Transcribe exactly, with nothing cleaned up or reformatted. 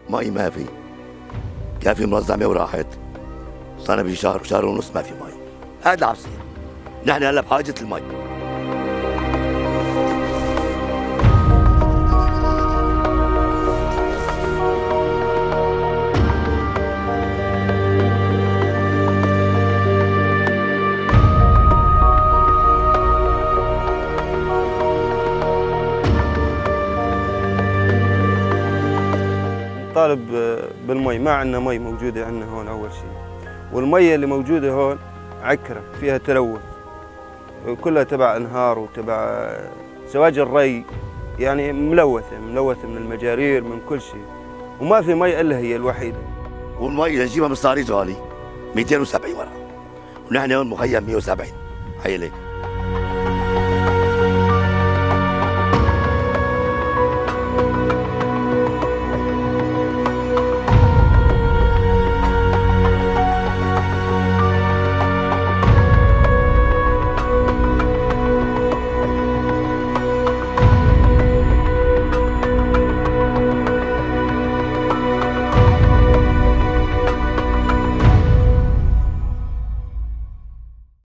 مي ما في، كان في منظمه وراحت، صار في شهر وشهر ونص ما في مي. هذا اللي عم يصير. نحن هلا بحاجه المي. طالب بالمي، ما عندنا مي موجوده عندنا هون اول شيء، والمي اللي موجوده هون عكره فيها تلوث، كلها تبع انهار وتبع سواجل الري، يعني ملوثه ملوثه من المجارير من كل شيء، وما في مي الا هي الوحيده. والمي لنجيبها من الصاري غالي مئتين وسبعين ورقه، ونحن هون مخيم مئة وسبعين عيله.